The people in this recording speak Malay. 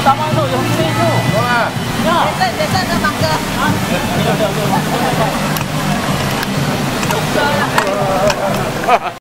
Sama tu, yang sini tu. Ya. Dekat ke Bangka? Ha?